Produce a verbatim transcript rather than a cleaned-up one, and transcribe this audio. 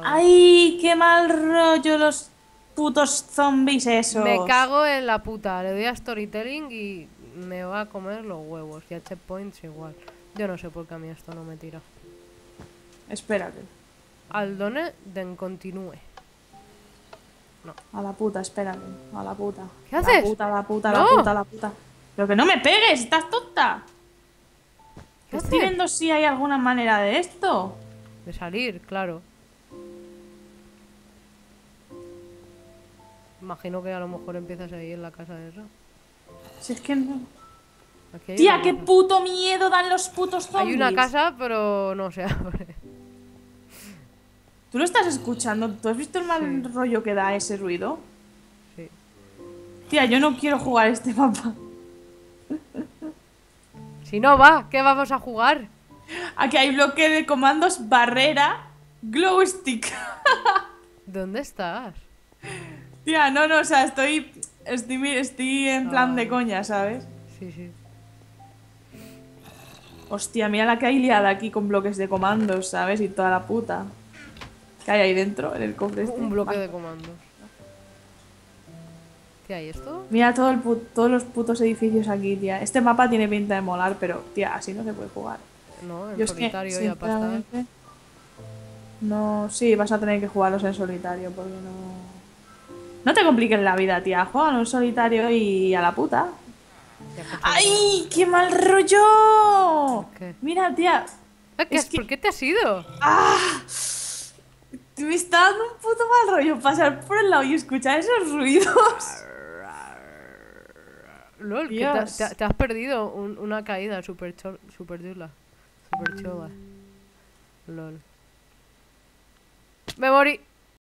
¡Ay, qué mal rollo los putos zombies esos! Me cago en la puta. Le doy a storytelling y me va a comer los huevos. Y a checkpoints igual. Yo no sé por qué a mí esto no me tira. Espérate. Aldone den continúe. No. A la puta, espérate. A la puta. ¿Qué A la haces? puta, a la puta, a la ¡No! puta, a la puta. Pero que no me pegues, estás tonta. ¿Qué Estoy haces? viendo si hay alguna manera de esto. De salir, claro. Imagino que a lo mejor empiezas ahí en la casa esa. Si es que no. Aquí hay Tía, una qué casa. puto miedo dan los putos zombies. Hay una casa, pero no se abre. ¿Tú lo estás escuchando? ¿Tú has visto el mal Sí. rollo que da ese ruido? Sí. Tía, yo no quiero jugar este mapa. Si no va, ¿qué vamos a jugar? Aquí hay bloque de comandos, barrera, glow stick. ¿Dónde estás? Tía, no, no, o sea, estoy. Estoy, mi- estoy en plan de Ah, coña, ¿sabes? sí, sí. Hostia, mira la que hay liada aquí con bloques de comandos, ¿sabes? Y toda la puta. ¿Qué hay ahí dentro, en el cofre este? Un bloque Vale. de comandos. ¿Qué hay esto? Mira todo el pu- todos los putos edificios aquí, tía. Este mapa tiene pinta de molar, pero, tía, así no se puede jugar. No, en Yo es que, solitario ya para estar. sinceramente. No, sí, vas a tener que jugarlos en solitario porque no. No te compliques la vida, tía. Juega en solitario y a la puta. Ya que te- ¡Ay! ¡Qué mal rollo! ¿Qué? Mira, tía. Eh, ¿qué Es es? ¿Por que. qué te has ido? ¡Ah! Me está dando un puto mal rollo pasar por el lado y escuchar esos ruidos. LOL, que te, Dios. te- te has perdido un- una caída super, chul- super chula. Super chula. LOL. Me morí.